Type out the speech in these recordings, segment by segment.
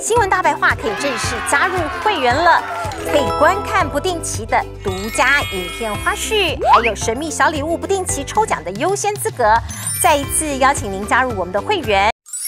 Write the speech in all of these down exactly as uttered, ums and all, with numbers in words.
新闻大白话可以正式加入会员了，可以观看不定期的独家影片花絮，还有神秘小礼物不定期抽奖的优先资格。再一次邀请您加入我们的会员。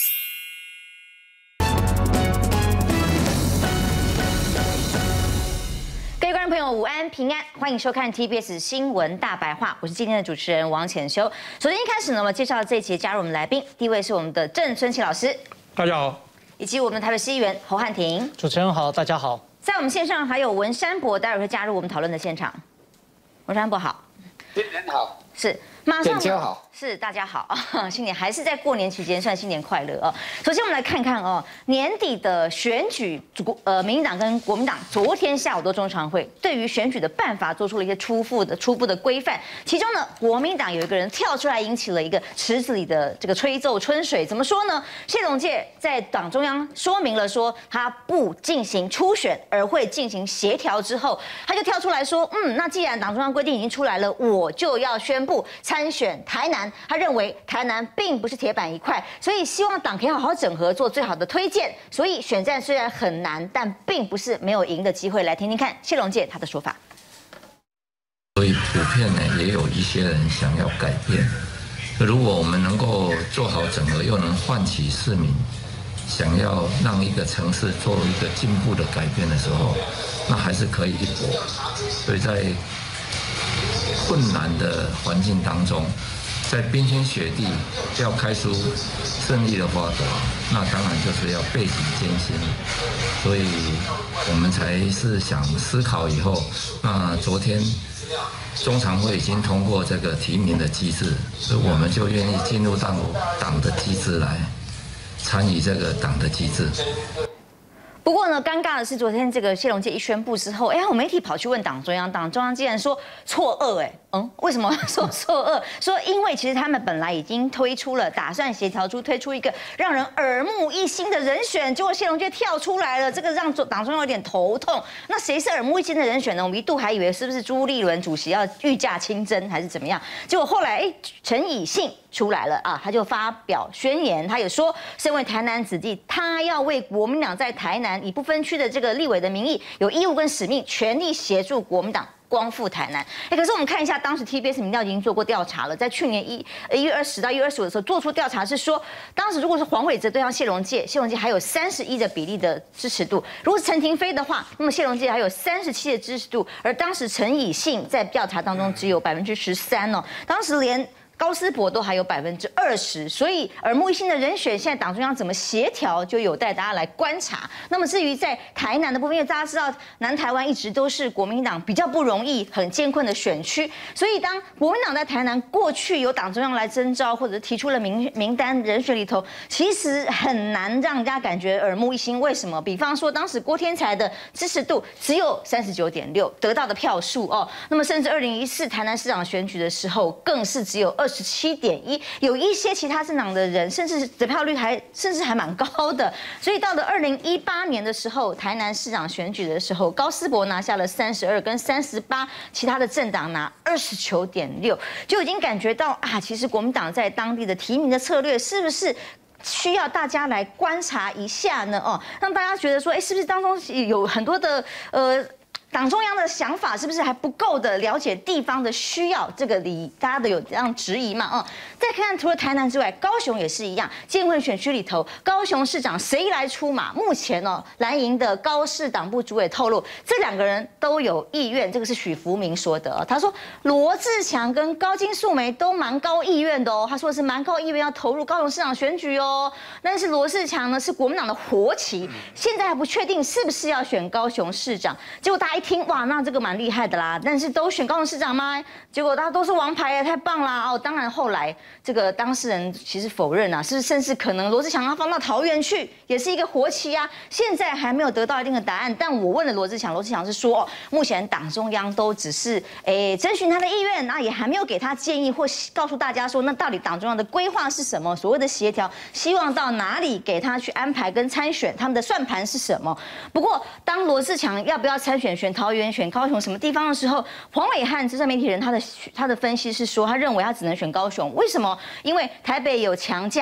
朋友午安平安，欢迎收看 T B S 新闻大白话，我是今天的主持人王浅秋。首先一开始呢，我们介绍这一期加入我们来宾，第一位是我们的郑春琪老师， 大家好， 以及我们的台北市议员侯汉廷。 主持人好，大家好。 在我们线上还有文山博，待会儿会加入我们讨论的现场。文山博好， 新年好， 是马上大家好。 是大家好，新年还是在过年期间，算新年快乐哦。首先我们来看看哦，年底的选举，呃，民进党跟国民党昨天下午的中常会对于选举的办法做出了一些初步的初步的规范。其中呢，国民党有一个人跳出来，引起了一个池子里的这个吹奏春水。怎么说呢？谢龙介在党中央说明了说他不进行初选，而会进行协调之后，他就跳出来说，嗯，那既然党中央规定已经出来了，我就要宣布参选台南。 他认为台南并不是铁板一块，所以希望党可以好好整合，做最好的推荐。所以选战虽然很难，但并不是没有赢的机会。来听听看谢龙介他的说法。 所以普遍呢，也有一些人想要改变。如果我们能够做好整合，又能唤起市民想要让一个城市做一个进步的改变的时候，那还是可以一搏。所以在困难的环境当中。 在冰天雪地要开出胜利的花朵，那当然就是要背井艰辛，所以我们才是想思考以后，那昨天中常会已经通过这个提名的机制，所以我们就愿意进入到党的机制来参与这个党的机制。 不过呢，尴尬的是，昨天这个谢龙介一宣布之后，哎，我媒体跑去问党中央，党中央竟然说错愕，哎，嗯，为什么说错愕？说因为其实他们本来已经推出了，打算协调出推出一个让人耳目一新的人选，结果谢龙介跳出来了，这个让党中央有点头痛。那谁是耳目一新的人选呢？我们一度还以为是不是朱立伦主席要御驾亲征还是怎么样，结果后来，哎，陈以信。 出来了啊，他就发表宣言，他也说，身为台南子弟，他要为国民党在台南以不分区的这个立委的名义，有义务跟使命，全力协助国民党光复台南。哎，可是我们看一下，当时 T B S 民调已经做过调查了，在去年一一月二十到一月二十五的时候做出调查，是说，当时如果是黄伟哲对上谢龙介，谢龙介还有三十一的比例的支持度；如果是陈亭妃的话，那么谢龙介还有三十七的支持度，而当时陈以信在调查当中只有百分之十三哦，当时连。 高思博都还有百分之二十，所以耳目一新的人选，现在党中央怎么协调，就有待大家来观察。那么至于在台南的部分，因为大家知道南台湾一直都是国民党比较不容易、很艰困的选区，所以当国民党在台南过去由党中央来征召，或者提出了名名单人选里头，其实很难让人家感觉耳目一新。为什么？比方说当时郭天才的支持度只有三十九点六，得到的票数哦，那么甚至二零一四台南市长选举的时候，更是只有二。 二十七点一，有一些其他政党的人，甚至得票率还甚至还蛮高的。所以到了二零一八年的时候，台南市长选举的时候，高思博拿下了三十二跟三十八，其他的政党拿二十九点六，就已经感觉到啊，其实国民党在当地的提名的策略是不是？ 需要大家来观察一下呢，哦，让大家觉得说，哎，是不是当中有很多的呃。 党中央的想法是不是还不够的了解地方的需要？这个里大家都有这样质疑嘛？嗯，再看看除了台南之外，高雄也是一样。建会选区里头，高雄市长谁来出马？目前哦，蓝营的高市党部主委透露，这两个人都有意愿。这个是许福明说的、哦，他说罗志强跟高金素梅都蛮高意愿的哦。他说是蛮高意愿要投入高雄市长选举哦。但是罗志强呢是国民党的活棋，现在还不确定是不是要选高雄市长。结果大家一听哇，那这个蛮厉害的啦，但是都选高雄市长吗？结果大家都是王牌，太棒啦！哦，当然后来这个当事人其实否认啊，是甚至可能罗志强要放到桃园去，也是一个活棋啊。现在还没有得到一定的答案，但我问了罗志强，罗志强是说，哦，目前党中央都只是诶征询他的意愿，那也还没有给他建议或告诉大家说，那到底党中央的规划是什么？所谓的协调，希望到哪里给他去安排跟参选，他们的算盘是什么？不过当罗志强要不要参选选桃园、选高雄什么地方的时候，黄伟汉资深媒体人他的他的分析是说，他认为他只能选高雄，为什么？因为台北有强将。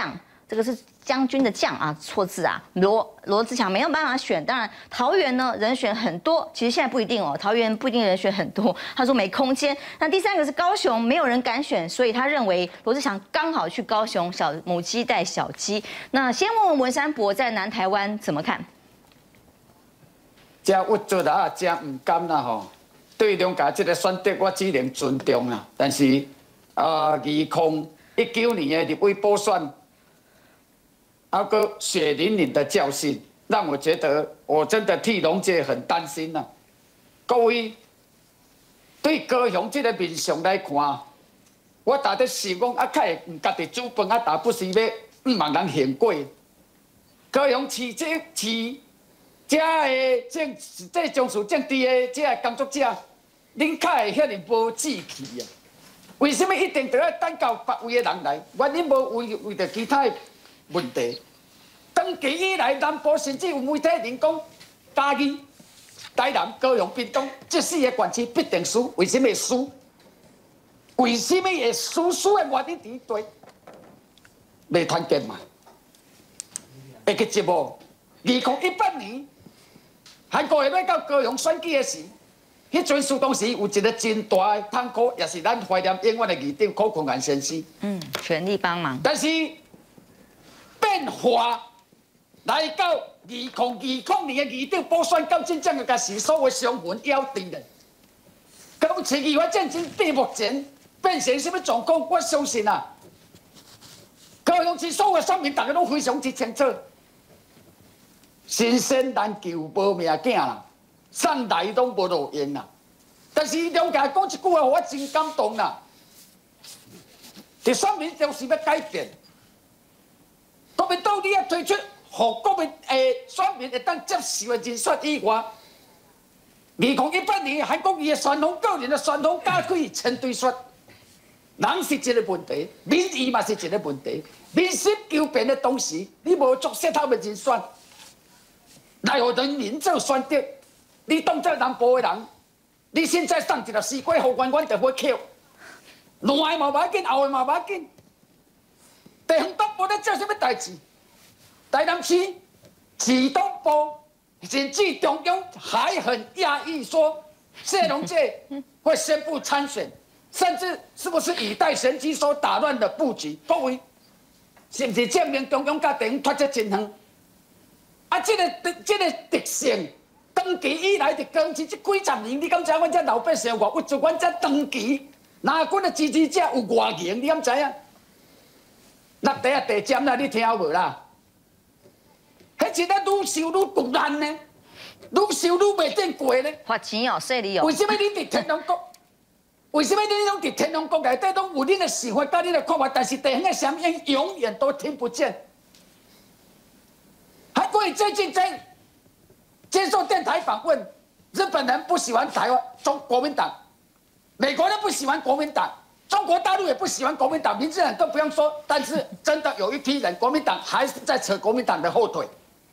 这个是将军的将啊，错字啊。罗罗志祥没有办法选，当然桃园呢人选很多，其实现在不一定哦，桃园不一定人选很多。他说没空间。那第三个是高雄，没有人敢选，所以他认为罗志祥刚好去高雄，小母鸡带小鸡。那先问问文山伯在南台湾怎么看？ 这我做啦，真唔甘啦吼。对中家这个选择，我只能尊重啦。但是啊，二零一九年的立委补选。那个血淋淋的教训，让我觉得我真的替龙姐很担心呐、啊。各位，对高雄这个面相来看，我打的想讲啊，开唔家己煮饭啊，打不是要唔望人嫌贵。高雄市这市这的政这从事政治的这工作者，恁较会遐尼无志气啊？为什么一定得要等到别位的人来？原因无为为着其他的问题。长期以来，南部甚至有媒体人讲，嘉义、台南、高雄、屏东这四个县市必定输。为什么会输？为什么会输？输的原因伫对，未团结嘛。会去节目，二零一八年，韩国要到高雄选举的时，迄阵苏当时有一个真大的痛苦，也是咱怀念永远的议长柯坤元先生。 嗯，全力帮忙。 但是变化。来到二零二零年的议长补选，到真正的甲是所谓上文要定的。到市议员战争到目前变成什么状况？我相信啊，高雄市所有选民大家拢非常之清楚。新鲜难求无命囝啦，送来拢无路用啦。但是中间讲一句话，我真感动啦。这选民就是要改变，国民党你要推出。互国民诶选民会当接受的人选以外，二零一八年韩国瑜的旋风个人的旋风加开千对选，人是一个问题，民意嘛是一个问题。民心求变的同时，你无足适合的人选，来互人民做选择。你当作南部的人，你现在送一个西瓜，互官官就会扣，烂的嘛无要紧，后的嘛无要紧。地方党无咧做什么代志？台南市市党部甚至中央还很讶异，说谢龙介会宣布参选，甚至是不是以待神机所打乱的布局？各位，是不是证明中央甲地方脱节真远？啊，这个这个特性，长期以来的坚持这几十年，你敢知阮这老百姓偌屈就阮这长期，哪阮的支持者有偌严？你敢知影？那第一地尖啦，你听有无啦？迄真啊，愈受愈毒烂呢，愈受愈袂顶过呢。 花钱哦，说你哦。 为什么你伫天龙国？为什么你拢伫天龙国内底拢有恁的想法、甲恁的看法，但是地方的声音永远都听不见？韩国瑜最近在接受电台访问，日本人不喜欢台湾中国民党，美国人不喜欢国民党，中国大陆也不喜欢国民党，民进党更不用说。但是真的有一批人，国民党还是在扯国民党的后腿。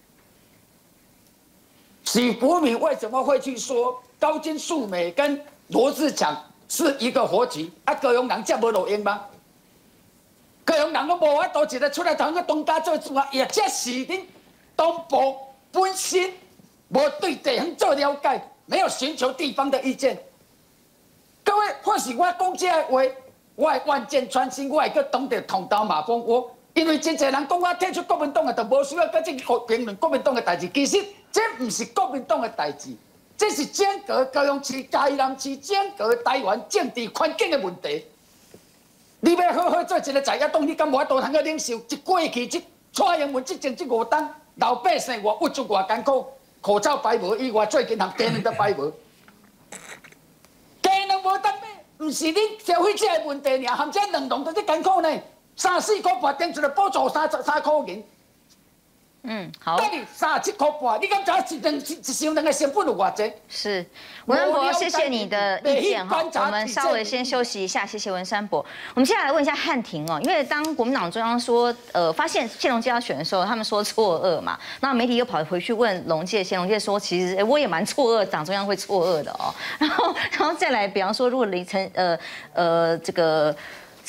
许福敏为什么会去说高金素梅跟罗志强是一个活棋？啊，高雄人这无路用吗？高雄人都无法度一个出来同个东家做主啊，也这是恁东部本身无对地方做了解，没有寻求地方的意见。各位，或许我讲这话，我会万箭穿心，我会去懂得捅刀马蜂窝。因为真侪人讲我退出国民党的，就无需要搁去评论国民党的代志。其实这不是国民党的代志，这是整个高雄市、嘉义南市、整个台湾政治环境的问题。你要好好做一个在野党，你敢无法度通个领受？一过去这蔡英文执政这五档，老百姓偌屈辱偌艰苦，口罩排无以外，最近通鸡卵都排无。鸡卵无当买，不是恁消费者的问题尔，含这两农都这艰苦呢。三四块半顶出来补助三三块银， 嗯，好。 等于三十七块半，你敢知一两一箱两个成本有偌济？ 是文山伯，谢谢你的意见哈。我们稍微先休息一下，谢谢文山伯。我们接下来问一下汉庭哦，因为当国民党中央说呃发现谢龙介要选的时候，他们说错愕嘛，那媒体又跑回去问龙介，谢龙介说其实、欸、我也蛮错愕，党中央会错愕的哦。然后然后再来，比方说如果李成呃呃这个。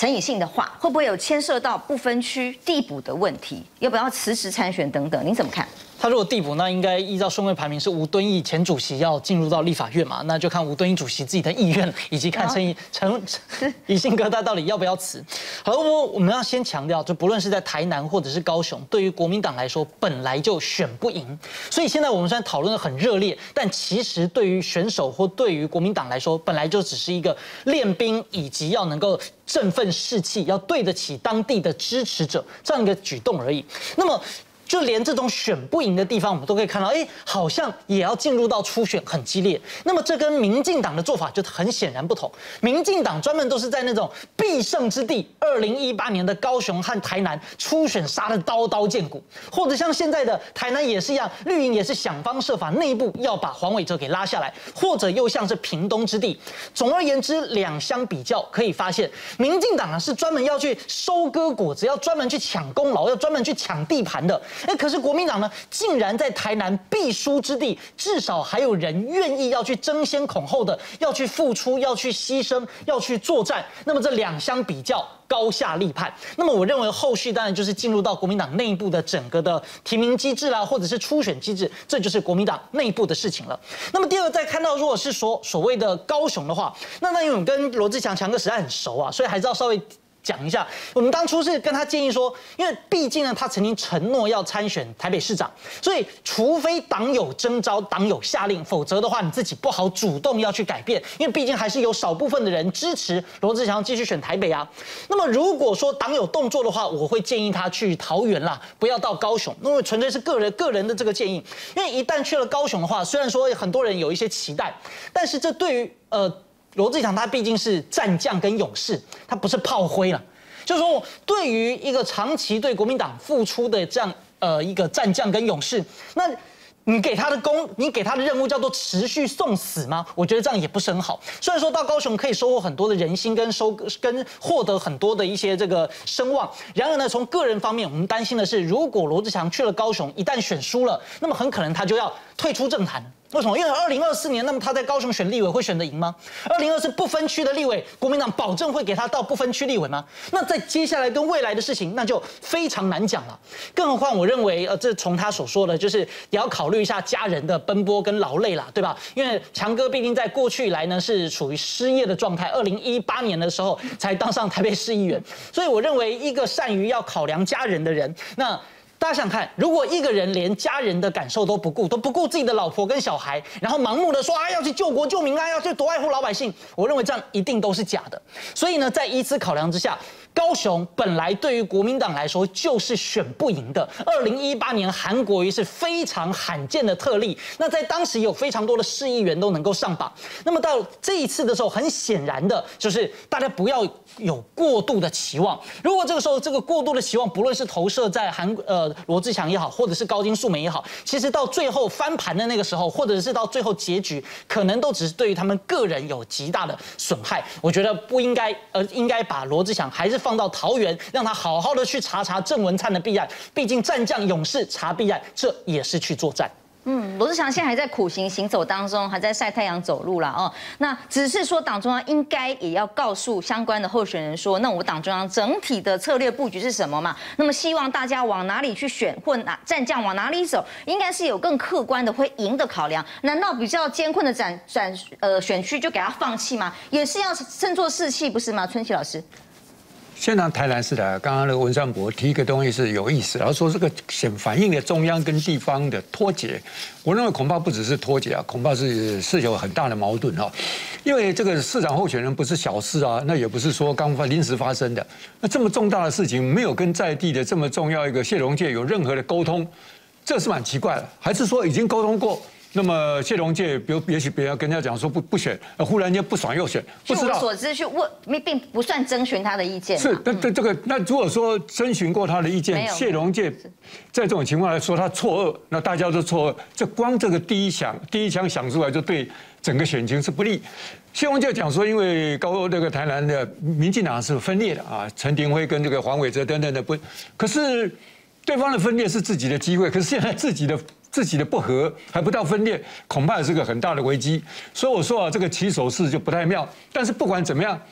陈以信的话，会不会有牵涉到不分区递补的问题？要不要辞职参选等等？您怎么看？ 他如果递补，那应该依照顺位排名是吴敦义前主席要进入到立法院嘛？那就看吴敦义主席自己的意愿，以及看陈以陈以信哥他到底要不要辞。好，我我们要先强调，就不论是在台南或者是高雄，对于国民党来说本来就选不赢，所以现在我们虽然讨论的很热烈，但其实对于选手或对于国民党来说，本来就只是一个练兵以及要能够振奋士气，要对得起当地的支持者这样一个举动而已。那么。就连这种选不赢的地方，我们都可以看到，哎，好像也要进入到初选，很激烈。那么这跟民进党的做法就很显然不同。民进党专门都是在那种必胜之地，二零一八年的高雄和台南初选杀得刀刀见骨，或者像现在的台南也是一样，绿营也是想方设法内部要把黄伟哲给拉下来，或者又像是屏东之地。总而言之，两相比较可以发现，民进党啊是专门要去收割果子，要专门去抢功劳，要专门去抢地盘的。哎，可是国民党呢，竟然在台南必输之地，至少还有人愿意要去争先恐后的，要去付出，要去牺牲，要去作战。那么这两相比较，高下立判。那么我认为后续当然就是进入到国民党内部的整个的提名机制啦，或者是初选机制，这就是国民党内部的事情了。那么第二，再看到如果是说所谓的高雄的话，那那因为我跟罗志强强哥实在很熟啊，所以还是要稍微讲一下，我们当初是跟他建议说，因为毕竟呢，他曾经承诺要参选台北市长，所以除非党有征召、党有下令，否则的话，你自己不好主动要去改变，因为毕竟还是有少部分的人支持罗志祥继续选台北啊。那么如果说党有动作的话，我会建议他去桃园啦，不要到高雄，因为纯粹是个人个人的这个建议。因为一旦去了高雄的话，虽然说很多人有一些期待，但是这对于呃。罗志祥他毕竟是战将跟勇士，他不是炮灰了。就是说，对于一个长期对国民党付出的这样呃一个战将跟勇士，那你给他的功，你给他的任务叫做持续送死吗？我觉得这样也不是很好。虽然说到高雄可以收获很多的人心跟收跟获得很多的一些这个声望，然而呢，从个人方面，我们担心的是，如果罗志祥去了高雄，一旦选输了，那么很可能他就要退出政坛。为什么？因为二零二四年，那么他在高雄选立委会选得赢吗？二零二四不分区的立委，国民党保证会给他到不分区立委吗？那在接下来跟未来的事情，那就非常难讲了。更何况，我认为，呃，这从他所说的，就是也要考虑一下家人的奔波跟劳累啦，对吧？因为强哥毕竟在过去以来呢是处于失业的状态，二零一八年的时候才当上台北市议员，所以我认为一个善于要考量家人的人，那。大家想看，如果一个人连家人的感受都不顾，都不顾自己的老婆跟小孩，然后盲目的说啊要去救国救民啊，要去多爱护老百姓，我认为这样一定都是假的。所以呢，在依此考量之下，高雄本来对于国民党来说就是选不赢的。二零一八年韩国瑜是非常罕见的特例，那在当时有非常多的市议员都能够上榜。那么到这一次的时候，很显然的就是大家不要有过度的期望。如果这个时候这个过度的期望，不论是投射在韩呃罗志祥也好，或者是高金素梅也好，其实到最后翻盘的那个时候，或者是到最后结局，可能都只是对于他们个人有极大的损害。我觉得不应该，呃，应该把罗志祥还是放到桃园，让他好好的去查查郑文灿的弊案。毕竟战将勇士查弊案，这也是去作战。 嗯，罗志祥现在还在苦行行走当中，还在晒太阳走路啦哦。那只是说党中央应该也要告诉相关的候选人说，那我们党中央整体的策略布局是什么嘛？那么希望大家往哪里去选，或哪战将往哪里走，应该是有更客观的会赢的考量。难道比较艰困的展展呃选区就给他放弃吗？也是要振作士气，不是吗？春熙老师。 先拿台南市来，刚刚那个文善博提一个东西是有意思，然后说这个显反映了中央跟地方的脱节。我认为恐怕不只是脱节啊，恐怕是是有很大的矛盾啊。因为这个市长候选人不是小事啊，那也不是说刚发临时发生的。那这么重大的事情，没有跟在地的这么重要一个谢龙介有任何的沟通，这是蛮奇怪的。还是说已经沟通过？那么谢龙介，比如也许别人跟人家讲说不不选，忽然间不爽又选，不知道。据我所知，去问并不算征询他的意见。 是，但这这个那如果说征询过他的意见，谢龙介在这种情况来说他错愕，那大家都错愕，这光这个第一响第一枪响出来就对整个选情是不利。谢龙介讲说，因为高那个台南的民进党是分裂的啊，陈廷辉跟这个黄伟哲等等的不，可是对方的分裂是自己的机会，可是现在自己的。自己的不和还不到分裂，恐怕也是个很大的危机。所以我说啊，这个起手式就不太妙。但是不管怎么样，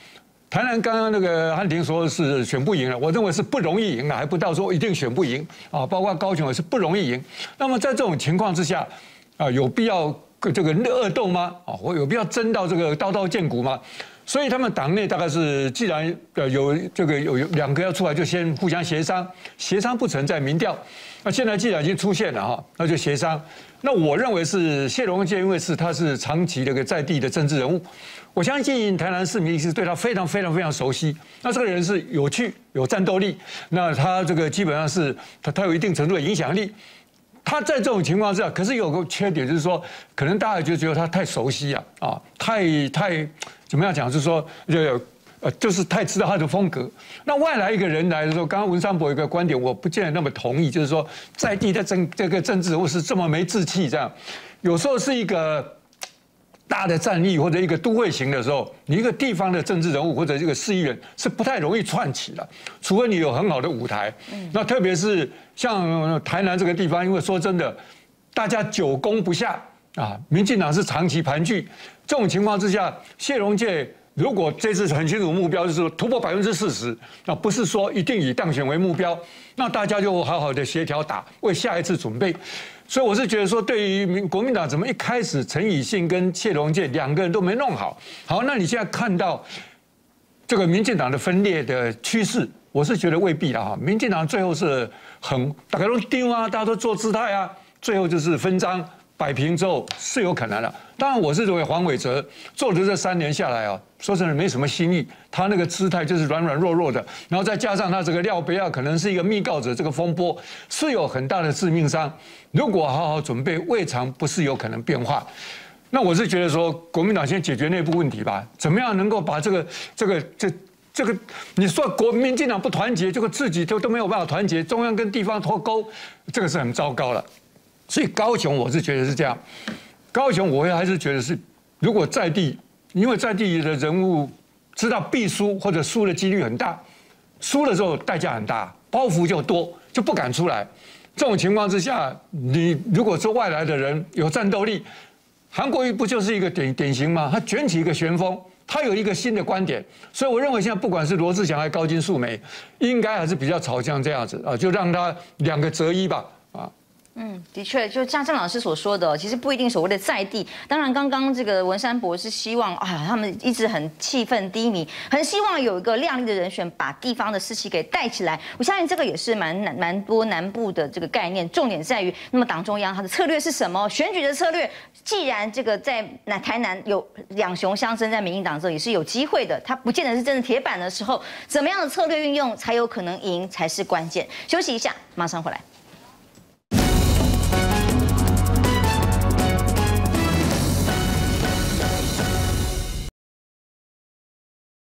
台南刚刚那个汉庭说是选不赢了，我认为是不容易赢了，还不到说一定选不赢啊。包括高雄也是不容易赢。那么在这种情况之下，啊，有必要这个恶斗吗？啊，或有必要争到这个刀刀见骨吗？所以他们党内大概是，既然呃有这个有有两个要出来，就先互相协商，协商不成再民调。那现在既然已经出现了哈，那就协商。那我认为是谢龙介，因为是他是长期的一个在地的政治人物，我相信台南市民是对他非常非常非常熟悉。那这个人是有趣、有战斗力，那他这个基本上是他他有一定程度的影响力。他在这种情况之下，可是有个缺点，就是说，可能大家就觉得他太熟悉啊，啊，太太怎么样讲，就是说，就呃，就是太知道他的风格。那外来一个人来的时候，刚刚文山博有一个观点，我不见得那么同意，就是说，在地的政这个政治人物是这么没志气，这样，有时候是一个大的战役或者一个都会型的时候，你一个地方的政治人物或者这个市议员是不太容易串起的，除非你有很好的舞台。那特别是像台南这个地方，因为说真的，大家久攻不下啊，民进党是长期盘踞，这种情况之下，谢龙介如果这次很清楚目标就是突破百分之四十，那不是说一定以当选为目标，那大家就好好的协调打，为下一次准备。所以我是觉得说，对于国民党怎么一开始陈以信跟谢龙介两个人都没弄好，好，那你现在看到这个民进党的分裂的趋势，我是觉得未必了哈。民进党最后是很大家都丢啊，大家都做姿态啊，最后就是分赃摆平之后是有可能的。当然，我是认为黄伟哲做的这三年下来啊，说真的没什么新意，他那个姿态就是软软弱弱的，然后再加上他这个廖北亚可能是一个密告者，这个风波是有很大的致命伤。如果好好准备，未尝不是有可能变化。那我是觉得说，国民党先解决内部问题吧，怎么样能够把这个这个这这个，你说国民进党不团结，这个自己都都没有办法团结，中央跟地方脱钩，这个是很糟糕了。所以高雄我是觉得是这样，高雄我还是觉得是，如果在地，因为在地的人物知道必输或者输的几率很大，输了之后代价很大，包袱就多，就不敢出来。这种情况之下，你如果说外来的人有战斗力，韩国瑜不就是一个典典型吗？他卷起一个旋风，他有一个新的观点，所以我认为现在不管是罗志祥还是高金素梅，应该还是比较朝向这样子啊，就让他两个择一吧，啊。 嗯，的确，就像郑老师所说的，其实不一定所谓的在地。当然，刚刚这个文山博是希望啊，他们一直很气愤低迷，很希望有一个亮丽的人选把地方的士气给带起来。我相信这个也是蛮难蛮多南部的这个概念，重点在于，那么党中央它的策略是什么？选举的策略，既然这个在南台南有两雄相争，在民进党这里是有机会的，它不见得是真的铁板的时候，怎么样的策略运用才有可能赢才是关键。休息一下，马上回来。